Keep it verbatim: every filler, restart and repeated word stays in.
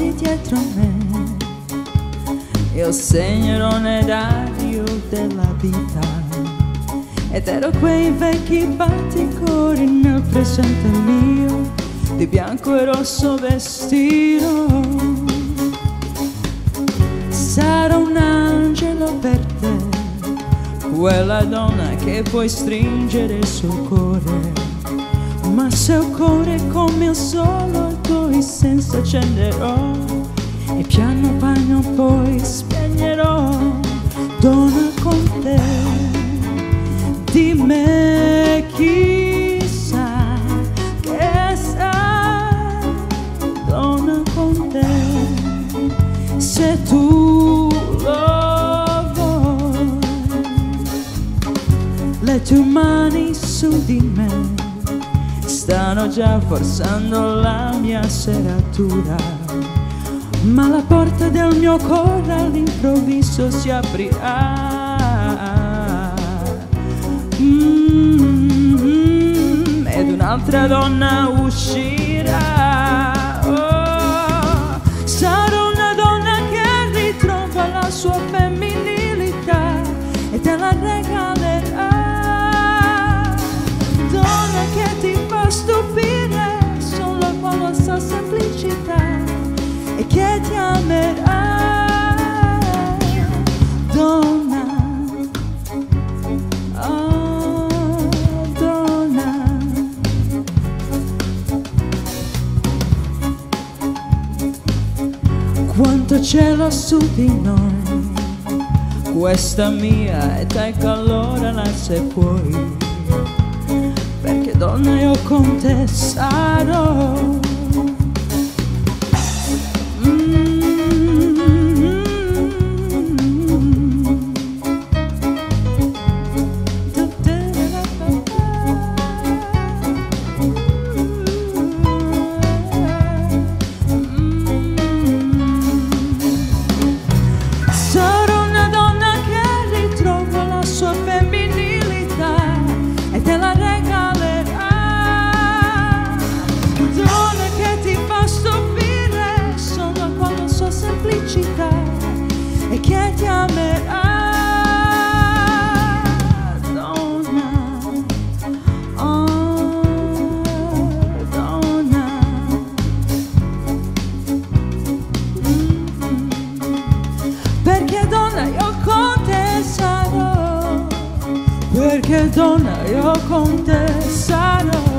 ricordi dietro me. Io segnerò nel diario della vita ed ero quei vecchi batticuori nel presente mio, di bianco e rosso vestito. Sarò un angelo per te, quella donna che puoi stringere sul cuore. Ma se il cuore come il sole i tuoi sensi accenderò e piano piano poi spegnerò. Donna con te di me chissà che sai. Donna con te se tu lo vuoi. Le tue mani su di me stanno già forzando la mia serratura, ma la porta del mio cuore all'improvviso si aprirà. Mm-hmm, ed un'altra donna uscirà. Oh, sarò una donna che ritrova la sua femminilità e te la regalerà. Donna che ti fa stupire solo con la sua semplicità e che ti amerà. Donna, oh donna, quanto cielo su di noi, questa mia età e calorala se puoi, perché donna io con te sarò. Sarò una donna che ritrova la sua femminilità e te la regalerà. Donna che ti fa stupire solo con la sua semplicità e che ti amerà. Donna, oh donna, mm-hmm. Perché donna io con te sarò, perché donna io con te sarò.